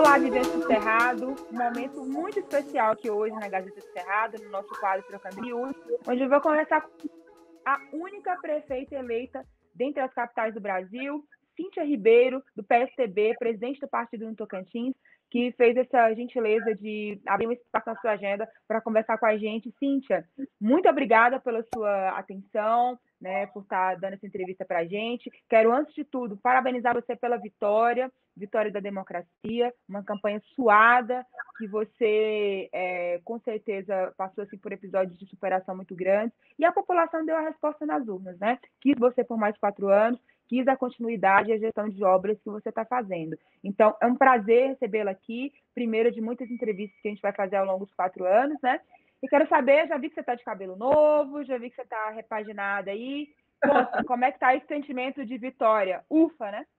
Olá, Vivência do Cerrado, um momento muito especial aqui hoje na Gazeta do Cerrado, no nosso quadro Trocando Miúdos, onde eu vou conversar com a única prefeita eleita dentre as capitais do Brasil, Cíntia Ribeiro, do PSTB, presidente do Partido no Tocantins, que fez essa gentileza de abrir um espaço na sua agenda para conversar com a gente. Cíntia, muito obrigada pela sua atenção, né, por estar dando essa entrevista para a gente. Quero, antes de tudo, parabenizar você pela vitória da democracia, uma campanha suada, que você, com certeza, passou assim, por episódios de superação muito grandes, e a população deu a resposta nas urnas, né? Quis você por mais 4 anos, quis a continuidade e a gestão de obras que você está fazendo. Então, é um prazer recebê-la aqui, primeiro de muitas entrevistas que a gente vai fazer ao longo dos 4 anos, né? E quero saber, já vi que você está de cabelo novo, já vi que você está repaginada aí. Conta, como é que está esse sentimento de vitória? Ufa, né?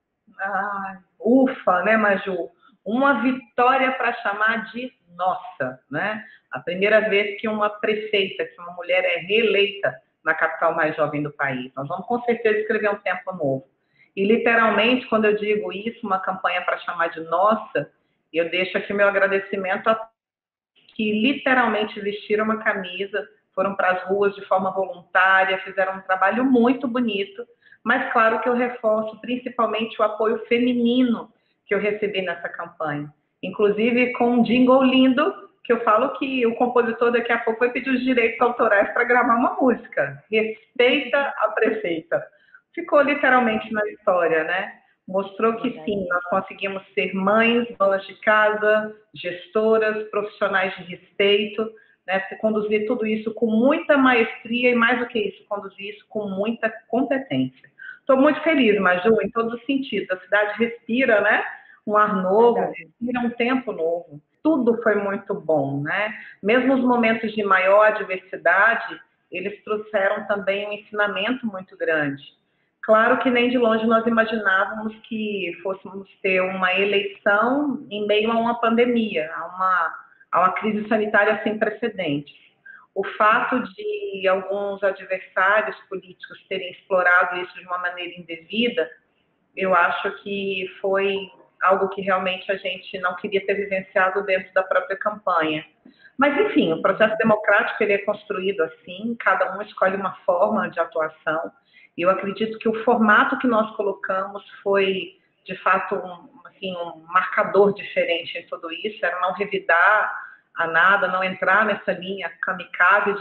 Ufa, né, Maju? Uma vitória para chamar de nossa, né? A primeira vez que uma prefeita, que uma mulher é reeleita na capital mais jovem do país. Nós vamos com certeza escrever um tempo novo. E literalmente, quando eu digo isso, uma campanha para chamar de nossa, eu deixo aqui meu agradecimento a que literalmente vestiram uma camisa, foram para as ruas de forma voluntária, fizeram um trabalho muito bonito, mas claro que eu reforço principalmente o apoio feminino que eu recebi nessa campanha. Inclusive com um jingle lindo, que eu falo que o compositor daqui a pouco vai pedir os direitos autorais para gravar uma música. Respeita a prefeita. Ficou literalmente na história, né? Mostrou que sim, nós conseguimos ser mães, donas de casa, gestoras, profissionais de respeito, né? Conduzir tudo isso com muita maestria e, mais do que isso, conduzir isso com muita competência. Estou muito feliz, Maju, em todos os sentidos. A cidade respira, né? Um ar novo, respira um tempo novo. Tudo foi muito bom, né? Mesmo os momentos de maior adversidade, eles trouxeram também um ensinamento muito grande. Claro que nem de longe nós imaginávamos que fôssemos ter uma eleição em meio a uma pandemia, a uma crise sanitária sem precedentes. O fato de alguns adversários políticos terem explorado isso de uma maneira indevida, eu acho que foi algo que realmente a gente não queria ter vivenciado dentro da própria campanha. Mas, enfim, o processo democrático ele é construído assim, cada um escolhe uma forma de atuação. E eu acredito que o formato que nós colocamos foi, de fato, um marcador diferente em tudo isso, era não revidar a nada, não entrar nessa linha kamikaze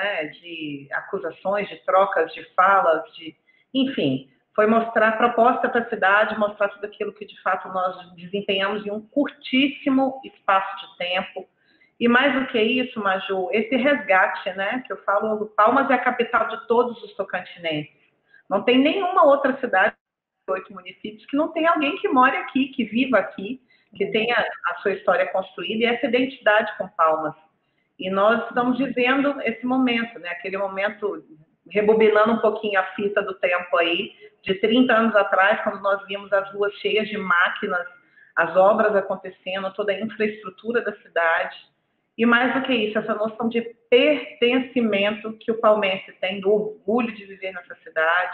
de acusações, de trocas de falas, enfim, foi mostrar a proposta para a cidade, mostrar tudo aquilo que, de fato, nós desempenhamos em um curtíssimo espaço de tempo. E mais do que isso, Maju, esse resgate, né, que eu falo, Palmas é a capital de todos os tocantinenses. Não tem nenhuma outra cidade, 8 municípios, que não tenha alguém que more aqui, que viva aqui, que tenha a sua história construída e essa identidade com Palmas. E nós estamos vivendo esse momento, né? Aquele momento, rebobinando um pouquinho a fita do tempo aí, de 30 anos atrás, quando nós vimos as ruas cheias de máquinas, as obras acontecendo, toda a infraestrutura da cidade. E mais do que isso, essa noção de pertencimento que o palmense tem, do orgulho de viver nessa cidade.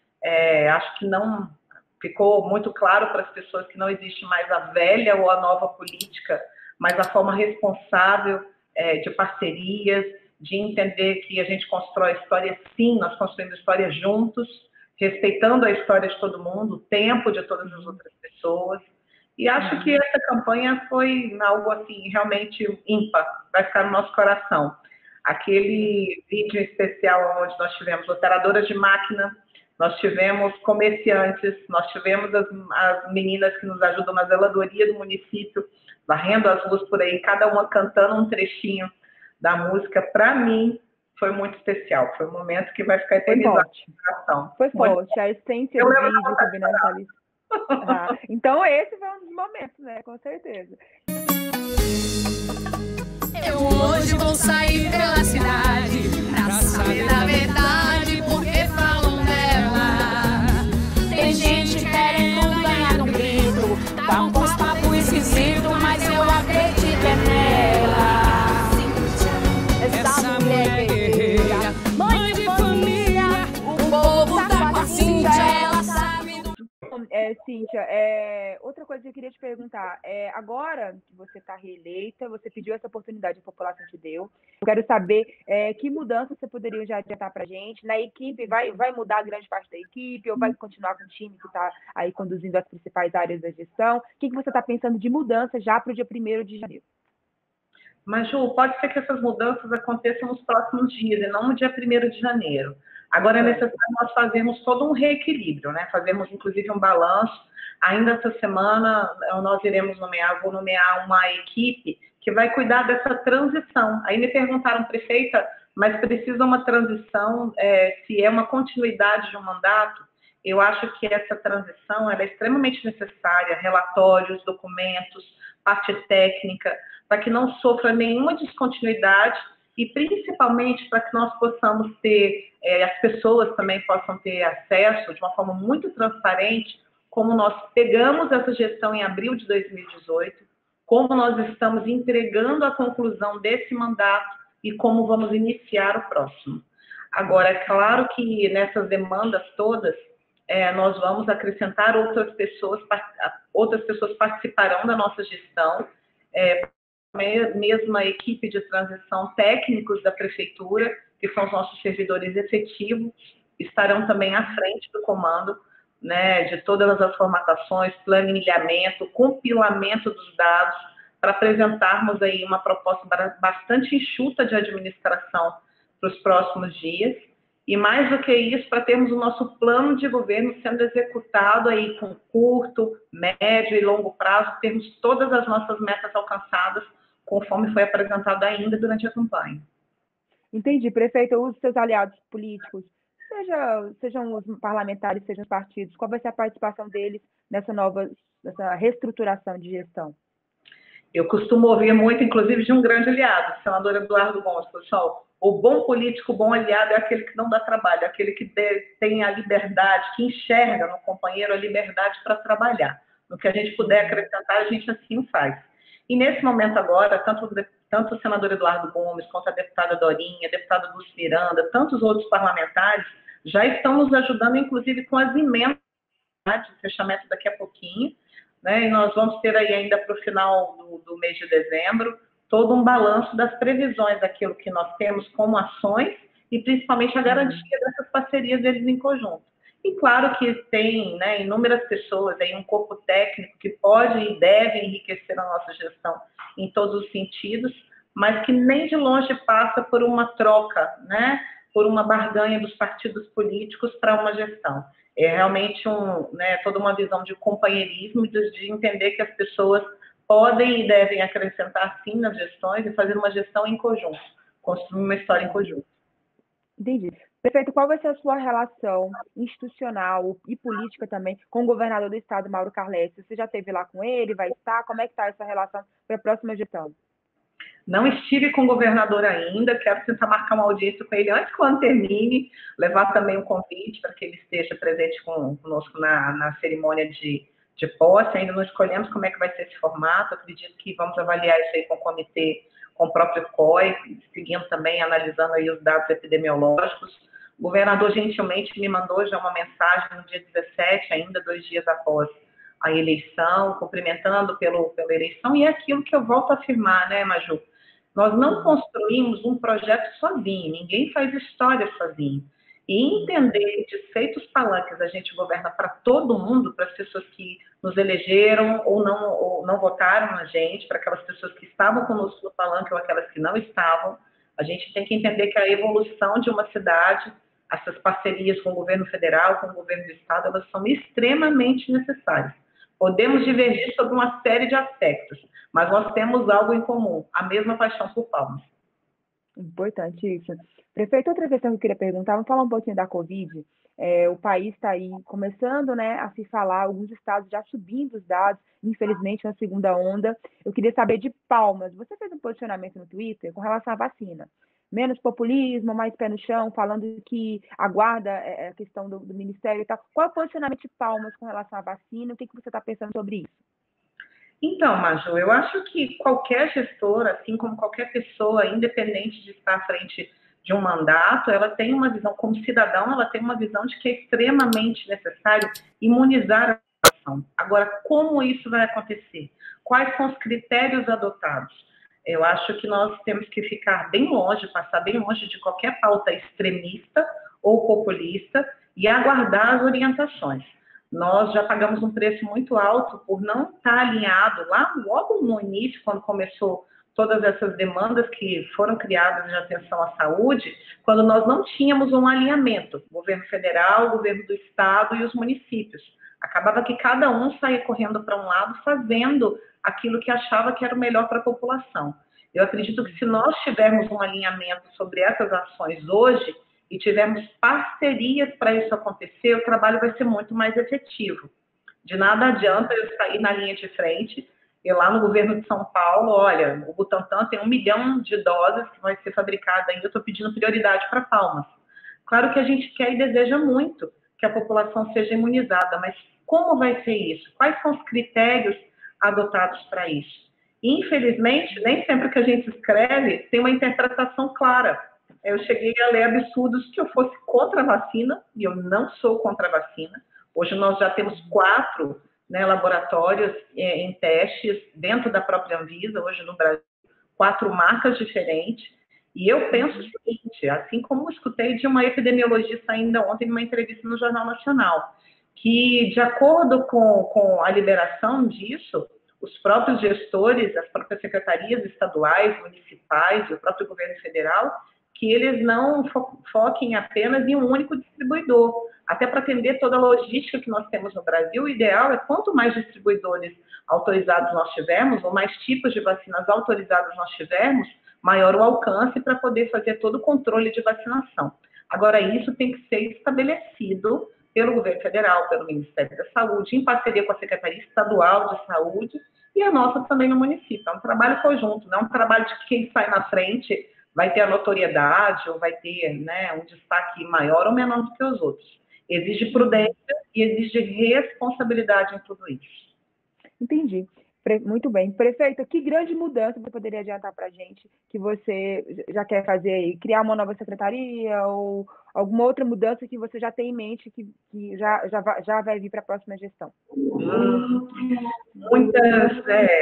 Acho que não ficou muito claro para as pessoas que não existe mais a velha ou a nova política, mas a forma responsável de parcerias, de entender que a gente constrói história, sim, nós construímos história juntos, respeitando a história de todo mundo, o tempo de todas as outras pessoas. E acho que essa campanha foi algo assim realmente ímpar, vai ficar no nosso coração. Aquele vídeo especial onde nós tivemos operadoras de máquina, nós tivemos comerciantes, nós tivemos as meninas que nos ajudam na zeladoria do município, varrendo as ruas por aí, cada uma cantando um trechinho da música. Para mim, foi muito especial. Foi um momento que vai ficar eternizado no coração. Foi forte. A essência do vídeo combinando com a lista. Então, esse foi um dos momentos, né? Com certeza. Eu hoje vou sair pela cidade pra saber da verdade, porque falam dela. Tem gente querendo ganhar um grito, tá um papo esquisito, mas eu acredito nela. Essa mulher guerreira, mãe de família, o povo tá com a Cíntia, ela sabe do... Cíntia, outra coisa que eu queria te perguntar, agora que você está reeleita, você pediu essa oportunidade, a população te deu. Eu quero saber que mudanças você poderia já adiantar para a gente. Na equipe, vai mudar grande parte da equipe ou vai continuar com o time que está aí conduzindo as principais áreas da gestão? O que você está pensando de mudança já para o dia 1º de janeiro? Mas, Ju, pode ser que essas mudanças aconteçam nos próximos dias e não no dia 1º de janeiro. Agora é necessário nós fazermos todo um reequilíbrio, né? Fazermos, inclusive, um balanço. Ainda essa semana, vou nomear uma equipe que vai cuidar dessa transição. Aí me perguntaram, prefeita, mas precisa uma transição, se é uma continuidade de um mandato? Eu acho que essa transição ela é extremamente necessária, relatórios, documentos, parte técnica, para que não sofra nenhuma descontinuidade e principalmente para que nós possamos ter, as pessoas também possam ter acesso de uma forma muito transparente, como nós pegamos essa gestão em abril de 2018, como nós estamos entregando a conclusão desse mandato e como vamos iniciar o próximo. Agora, é claro que nessas demandas todas, nós vamos acrescentar outras pessoas participarão da nossa gestão, mesma equipe de transição, técnicos da prefeitura, que são os nossos servidores efetivos, estarão também à frente do comando, né, de todas as formatações, planilhamento, compilamento dos dados, para apresentarmos aí uma proposta bastante enxuta de administração para os próximos dias. E mais do que isso, para termos o nosso plano de governo sendo executado aí com curto, médio e longo prazo, termos todas as nossas metas alcançadas, conforme foi apresentado ainda durante a campanha. Entendi, prefeito. Os seus aliados políticos, sejam os parlamentares, sejam os partidos, qual vai ser a participação deles nessa reestruturação de gestão? Eu costumo ouvir muito, inclusive, de um grande aliado, o senador Eduardo Gomes, pessoal. O bom político, o bom aliado é aquele que não dá trabalho, aquele que tem a liberdade, que enxerga no companheiro a liberdade para trabalhar. No que a gente puder acrescentar, a gente assim faz. E nesse momento agora, tanto o senador Eduardo Gomes, quanto a deputada Dorinha, a deputada Dulce Miranda, tantos outros parlamentares, já estão nos ajudando, inclusive, com as emendas de fechamento daqui a pouquinho, né? E nós vamos ter aí ainda para o final do mês de dezembro, todo um balanço das previsões daquilo que nós temos como ações e principalmente a garantia dessas parcerias deles em conjunto. E claro que tem, né, inúmeras pessoas, aí um corpo técnico que pode e deve enriquecer a nossa gestão em todos os sentidos, mas que nem de longe passa por uma troca, né, por uma barganha dos partidos políticos para uma gestão. É realmente toda uma visão de companheirismo, de entender que as pessoas podem e devem acrescentar sim nas gestões e fazer uma gestão em conjunto, construir uma história em conjunto. Entendi. Prefeito, qual vai ser a sua relação institucional e política também com o governador do estado, Mauro Carletti? Você já esteve lá com ele? Vai estar? Como é que está essa relação para a próxima gestão? Não estive com o governador ainda, quero tentar marcar uma audiência com ele antes que o ano termine, levar também um convite para que ele esteja presente conosco na cerimônia de posse. Ainda não escolhemos como é que vai ser esse formato, acredito que vamos avaliar isso aí com o comitê, com o próprio COI, seguindo também, analisando aí os dados epidemiológicos. O governador gentilmente me mandou já uma mensagem no dia 17, ainda 2 dias após a eleição, cumprimentando pela eleição, e é aquilo que eu volto a afirmar, né, Maju? Nós não construímos um projeto sozinho, ninguém faz história sozinho. E entender que, desfeitos palanques, a gente governa para todo mundo, para as pessoas que nos elegeram ou não votaram na gente, para aquelas pessoas que estavam conosco no palanque ou aquelas que não estavam. A gente tem que entender que a evolução de uma cidade, essas parcerias com o governo federal, com o governo do estado, elas são extremamente necessárias. Podemos divergir sobre uma série de aspectos, mas nós temos algo em comum, a mesma paixão por Palmas. Importante isso. Prefeito, outra questão que eu queria perguntar, vamos falar um pouquinho da Covid. O país está aí começando, né, a se falar, alguns estados já subindo os dados, infelizmente, na segunda onda. Eu queria saber de Palmas. Você fez um posicionamento no Twitter com relação à vacina. Menos populismo, mais pé no chão, falando que aguarda a questão do Ministério e tal. Qual é o posicionamento de Palmas com relação à vacina? O que você está pensando sobre isso? Então, Maju, eu acho que qualquer gestor, assim como qualquer pessoa, independente de estar à frente de um mandato, ela tem uma visão, como cidadão, ela tem uma visão de que é extremamente necessário imunizar a população. Agora, como isso vai acontecer? Quais são os critérios adotados? Eu acho que nós temos que ficar bem longe, passar bem longe de qualquer pauta extremista ou populista e aguardar as orientações. Nós já pagamos um preço muito alto por não estar alinhado lá logo no início, quando começou todas essas demandas que foram criadas de atenção à saúde, quando nós não tínhamos um alinhamento, governo federal, governo do estado e os municípios. Acabava que cada um saía correndo para um lado, fazendo aquilo que achava que era o melhor para a população. Eu acredito que se nós tivermos um alinhamento sobre essas ações hoje e tivermos parcerias para isso acontecer, o trabalho vai ser muito mais efetivo. De nada adianta eu sair na linha de frente e lá no governo de São Paulo, olha, o Butantan tem 1 milhão de doses que vai ser fabricada ainda, eu estou pedindo prioridade para Palmas. Claro que a gente quer e deseja muito que a população seja imunizada, mas como vai ser isso? Quais são os critérios adotados para isso? Infelizmente, nem sempre que a gente escreve tem uma interpretação clara. Eu cheguei a ler absurdos que eu fosse contra a vacina, e eu não sou contra a vacina. Hoje nós já temos 4 laboratórios em testes dentro da própria Anvisa, hoje no Brasil, 4 marcas diferentes. E eu penso o seguinte, assim como eu escutei de uma epidemiologista ainda ontem numa entrevista no Jornal Nacional, que de acordo com a liberação disso, os próprios gestores, as próprias secretarias estaduais, municipais e o próprio governo federal, que eles não foquem apenas em um único distribuidor. Até para atender toda a logística que nós temos no Brasil, o ideal é quanto mais distribuidores autorizados nós tivermos, ou mais tipos de vacinas autorizadas nós tivermos, maior o alcance para poder fazer todo o controle de vacinação. Agora, isso tem que ser estabelecido pelo governo federal, pelo Ministério da Saúde, em parceria com a Secretaria Estadual de Saúde e a nossa também no município. É um trabalho conjunto, não é um trabalho de quem sai na frente vai ter a notoriedade ou vai ter um destaque maior ou menor do que os outros. Exige prudência e exige responsabilidade em tudo isso. Entendi. Muito bem. Prefeita, que grande mudança você poderia adiantar para a gente que você já quer fazer aí? Criar uma nova secretaria ou alguma outra mudança que você já tem em mente que já vai vir para a próxima gestão? Muitas,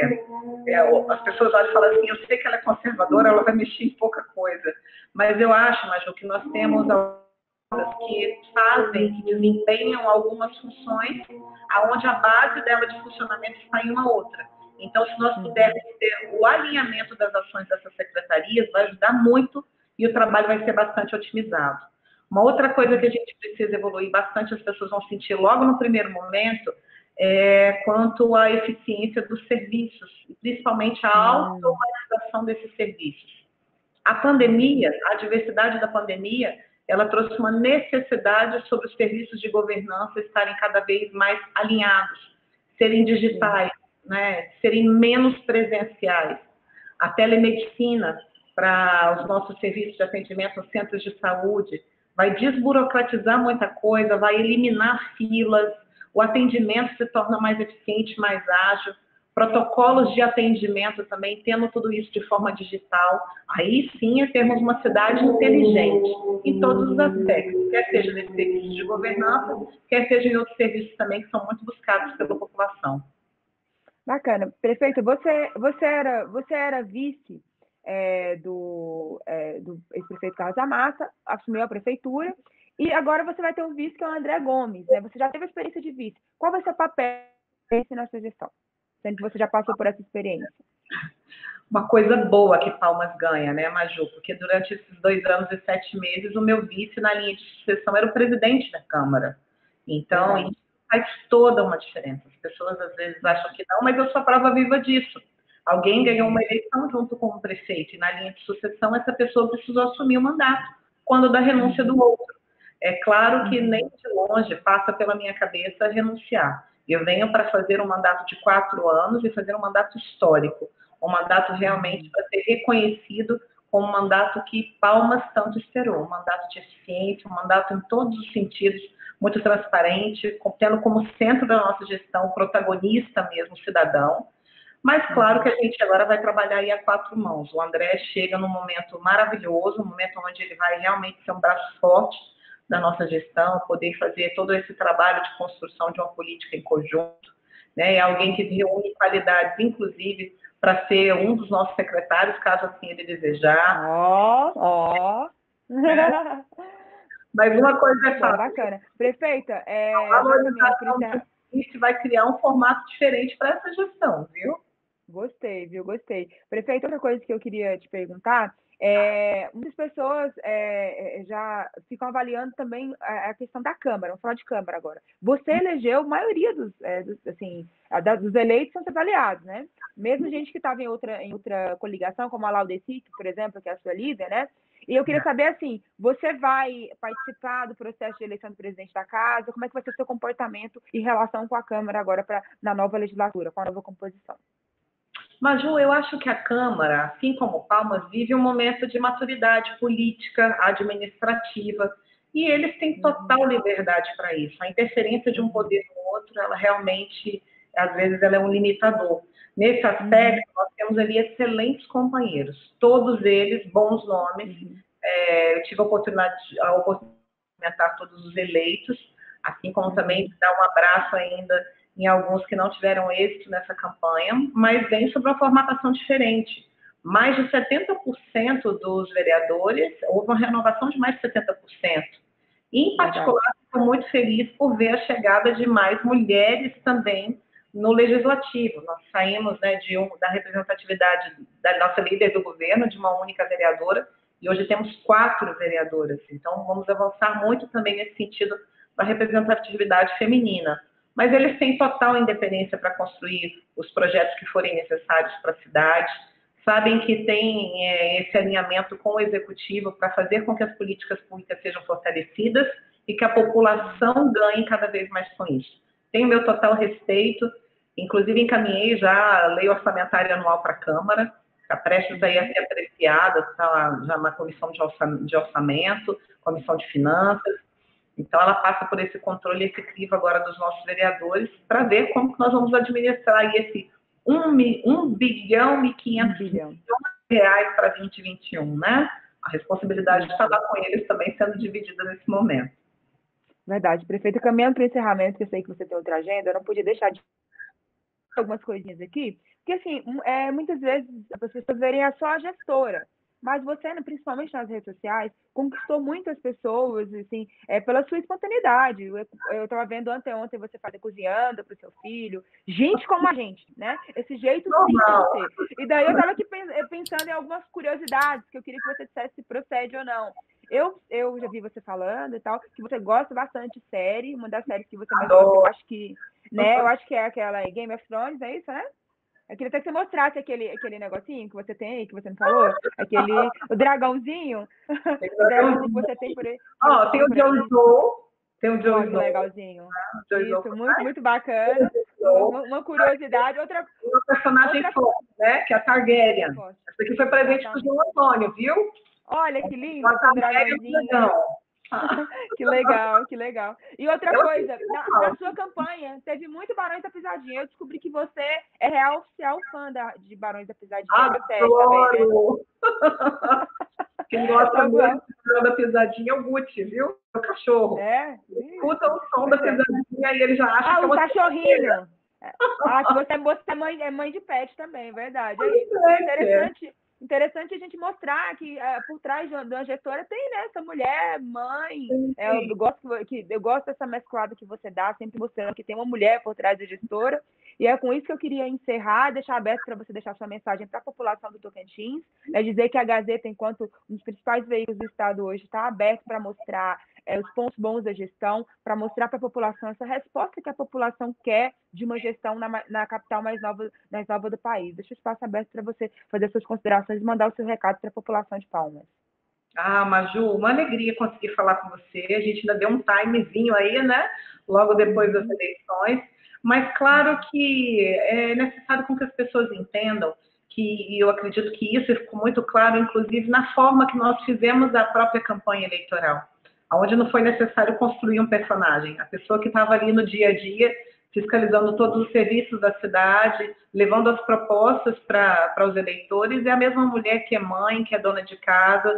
as pessoas olham e falam assim, eu sei que ela é conservadora, ela vai mexer em pouca coisa. Mas eu acho, Maju, que nós temos que fazem, que desempenham algumas funções, aonde a base dela de funcionamento está em uma outra. Então, se nós pudermos ter o alinhamento das ações dessas secretarias, vai ajudar muito e o trabalho vai ser bastante otimizado. Uma outra coisa que a gente precisa evoluir bastante, as pessoas vão sentir logo no primeiro momento, quanto à eficiência dos serviços, principalmente a automatização desses serviços. A pandemia, a diversidade da pandemia, ela trouxe uma necessidade sobre os serviços de governança estarem cada vez mais alinhados, serem digitais, serem menos presenciais. A telemedicina para os nossos serviços de atendimento aos centros de saúde vai desburocratizar muita coisa, vai eliminar filas, o atendimento se torna mais eficiente, mais ágil, protocolos de atendimento também, tendo tudo isso de forma digital, aí sim termos uma cidade inteligente em todos os aspectos, quer seja nesse serviço de governança, quer seja em outros serviços também que são muito buscados pela população. Bacana. Prefeita, você era vice do ex-prefeito Carlos Amassa, assumiu a prefeitura, e agora você vai ter um vice que é o André Gomes, né? Você já teve a experiência de vice. Qual vai ser o papel na sua gestão? Sendo que você já passou por essa experiência. Uma coisa boa que Palmas ganha, né, Maju? Porque durante esses 2 anos e 7 meses, o meu vice na linha de sucessão era o presidente da Câmara. Então, isso faz toda uma diferença. As pessoas às vezes acham que não, mas eu sou a prova viva disso. Alguém ganhou uma eleição junto com o prefeito, e na linha de sucessão, essa pessoa precisou assumir o mandato, quando da renúncia do outro. É claro que nem de longe passa pela minha cabeça renunciar. Eu venho para fazer um mandato de 4 anos e fazer um mandato histórico, um mandato realmente para ser reconhecido como um mandato que Palmas tanto esperou, um mandato de eficiência, um mandato em todos os sentidos, muito transparente, tendo como centro da nossa gestão o protagonista mesmo, o cidadão. Mas claro que a gente agora vai trabalhar aí a 4 mãos. O André chega num momento maravilhoso, um momento onde ele vai realmente ser um braço forte da nossa gestão, poder fazer todo esse trabalho de construção de uma política em conjunto, né? É alguém que reúne qualidades, inclusive, para ser um dos nossos secretários, caso assim ele desejar. Ó. Mas uma coisa é fato. Bacana. Prefeita, A valorização vai criar um formato diferente para essa gestão, viu? Gostei, viu? Gostei. Prefeito, outra coisa que eu queria te perguntar muitas pessoas já ficam avaliando também a questão da Câmara. Vamos falar de Câmara agora. Você elegeu a maioria dos eleitos são seus aliados, né? Mesmo gente que estava em outra coligação, como a Laudeci, por exemplo, que é a sua líder, né? E eu queria saber, assim, você vai participar do processo de eleição do presidente da casa? Como é que vai ser o seu comportamento em relação com a Câmara agora na nova legislatura, com a nova composição? Maju, eu acho que a Câmara, assim como Palmas, vive um momento de maturidade política, administrativa, e eles têm total liberdade para isso. A interferência de um poder no outro, ela realmente, às vezes, ela é um limitador. Nesse aspecto, nós temos ali excelentes companheiros, todos eles bons nomes. Eu tive a oportunidade de comentar todos os eleitos, assim como também de dar um abraço ainda em alguns que não tiveram êxito nessa campanha, mas vem sobre uma formatação diferente. Mais de 70% dos vereadores, houve uma renovação de mais de 70%. E, em particular, estou muito feliz por ver a chegada de mais mulheres também no Legislativo. Nós saímos, né, da representatividade da nossa líder do governo, de uma única vereadora, e hoje temos 4 vereadoras. Então, vamos avançar muito também nesse sentido da representatividade feminina. Mas eles têm total independência para construir os projetos que forem necessários para a cidade, sabem que tem esse alinhamento com o executivo para fazer com que as políticas públicas sejam fortalecidas e que a população ganhe cada vez mais com isso. Tenho meu total respeito, inclusive encaminhei já a lei orçamentária anual para a Câmara, está prestes aí a ser apreciada, está já na comissão de orçamento, comissão de finanças. Então, ela passa por esse controle, esse crivo agora dos nossos vereadores, para ver como que nós vamos administrar aí esse 1 bilhão e 500 milhões de reais para 2021, né? A responsabilidade está lá com eles também sendo dividida nesse momento. Verdade. Prefeito, caminhando para o encerramento, que eu sei que você tem outra agenda, eu não podia deixar de algumas coisinhas aqui, porque assim, muitas vezes as pessoas verem só a gestora, mas você, principalmente nas redes sociais, conquistou muitas pessoas, assim, pela sua espontaneidade. Eu estava vendo ontem você cozinhando para o seu filho, gente como a gente, né? Esse jeito sim de você. E daí eu estava aqui pensando em algumas curiosidades que eu queria que você dissesse se procede ou não. Eu já vi você falando e tal, que você gosta bastante de série, uma das séries que você mais gosta, eu acho que, né? Eu acho que é aquela Game of Thrones, é isso, né? Eu queria até que você mostrasse aquele negocinho que você tem, que você me falou. O dragãozinho. O dragãozinho que você tem por aí. Tem o Jon Snow. Tem o Jon Snow. Legalzinho. Isso, muito, muito bacana. Uma curiosidade. Uma personagem forte, né? Que é a Targaryen. Essa aqui foi presente pro João Antônio, viu? Olha que lindo. O dragãozinho. Que legal, que legal. E outra coisa, na sua campanha, teve muito Barões da Pisadinha. Eu descobri que você é real oficial fã de Barões da Pisadinha. Adoro! Também, né? Quem gosta muito de Barões da Pisadinha é o Gucci, viu? É o cachorro. Escuta o som da pisadinha e ele já acha que é uma cachorrinho. Que você é mãe de pet também, é verdade. Interessante a gente mostrar que por trás de uma gestora tem, né, essa mulher, mãe. Eu gosto dessa mesclada que você dá, sempre mostrando que tem uma mulher por trás da gestora. E é com isso que eu queria encerrar, deixar aberto para você deixar sua mensagem para a população do Tocantins, dizer que a Gazeta, enquanto um dos principais veículos do Estado hoje, está aberto para mostrar os pontos bons da gestão, para mostrar para a população essa resposta que a população quer de uma gestão na capital mais nova do país. Deixa o espaço aberto para você fazer suas considerações e mandar o seu recado para a população de Palmas. Maju, uma alegria conseguir falar com você. A gente ainda deu um timezinho aí, né? Logo depois das eleições. Mas claro que é necessário com que as pessoas entendam e eu acredito que isso ficou muito claro, inclusive, na forma que nós fizemos a própria campanha eleitoral, onde não foi necessário construir um personagem. A pessoa que estava ali no dia a dia, fiscalizando todos os serviços da cidade, levando as propostas para os eleitores, é a mesma mulher que é mãe, que é dona de casa,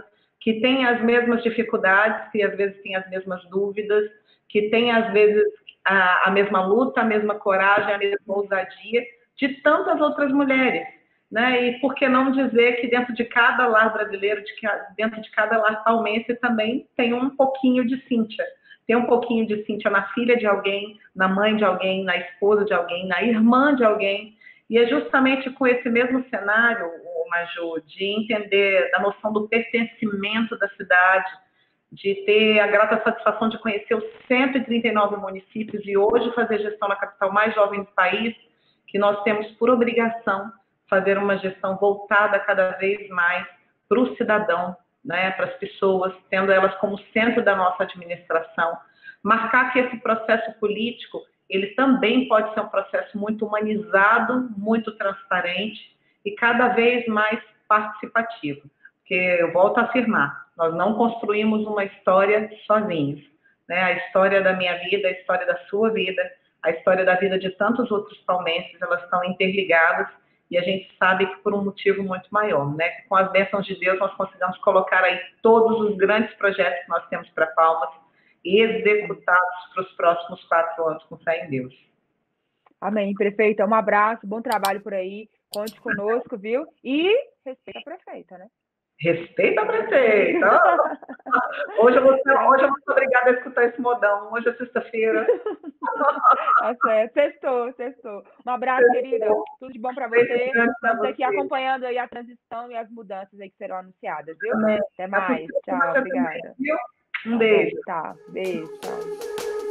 que têm as mesmas dificuldades, que às vezes têm as mesmas dúvidas, que têm às vezes a mesma luta, a mesma coragem, a mesma ousadia de tantas outras mulheres, né? E por que não dizer que dentro de cada lar brasileiro, dentro de cada lar palmense também tem um pouquinho de Cíntia. Tem um pouquinho de Cíntia na filha de alguém, na mãe de alguém, na esposa de alguém, na irmã de alguém. E é justamente com esse mesmo cenário, Maju, de entender da noção do pertencimento da cidade, de ter a grata satisfação de conhecer os 139 municípios e hoje fazer gestão na capital mais jovem do país, que nós temos por obrigação fazer uma gestão voltada cada vez mais para o cidadão, né, para as pessoas, tendo elas como centro da nossa administração. Marcar que esse processo político, ele também pode ser um processo muito humanizado, muito transparente e cada vez mais participativo. Porque eu volto a afirmar, nós não construímos uma história sozinhos, né? A história da minha vida, a história da sua vida, a história da vida de tantos outros palmenses, elas estão interligadas e a gente sabe que por um motivo muito maior, né? Com as bênçãos de Deus, nós conseguimos colocar aí todos os grandes projetos que nós temos para Palmas executados para os próximos 4 anos, com fé em Deus. Amém, prefeita. Um abraço, bom trabalho por aí. Conte conosco, viu? E respeita a prefeita, né? Respeita a prefeita. Hoje eu vou ser obrigada a escutar esse modão. Hoje é sexta-feira. Tá certo, sextou. Um abraço, querida. Tudo de bom para você. Estamos aqui acompanhando aí a transição e as mudanças aí que serão anunciadas, viu? Até mais. Tchau, obrigada. Um beijo. Tá, beijo, tchau.